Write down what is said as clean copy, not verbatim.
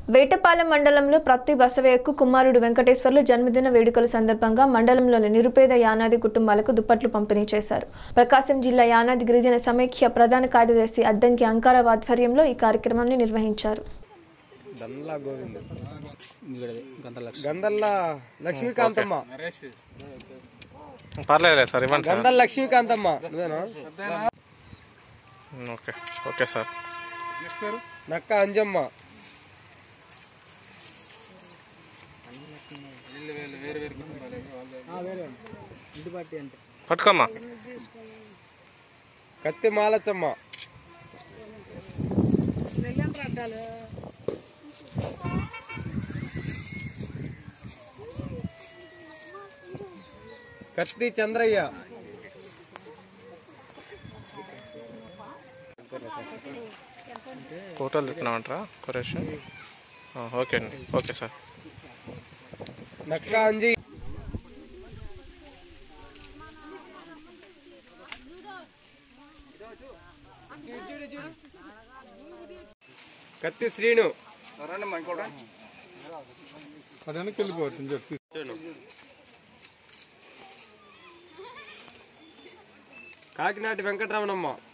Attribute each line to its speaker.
Speaker 1: వేటపాలెం మండలంలో ప్రతి బసవయకు కుమారుడు వెంకటేశ్వర్లు జన్మదిన వేడుకల సందర్భంగా మండలంలోని నిరుపేద యానాది కుటుంబాలకు దుప్పట్లు పంపిణీ చేశారు. ప్రకాశం జిల్లా యానాది గిరిజన సమైక్య ప్రధాన కార్యదర్శి అద్దంకి అంకారావు ఆధ్వర్యంలో ఈ కార్యక్రమాన్ని నిర్వహించారు.
Speaker 2: నక్క అంజమ్మ
Speaker 3: పట్టుకోమ్మా
Speaker 2: కత్తి మాలచ్చమ్మ కత్తి చంద్రయ్య
Speaker 3: ఫోటోలు తిప్పుతున్నామంటారా కొరేషన్? ఓకే అండి, ఓకే సార్.
Speaker 2: నక్క అంజి కత్తి శ్రీను కాకినాటి వెంకటరమణమ్మ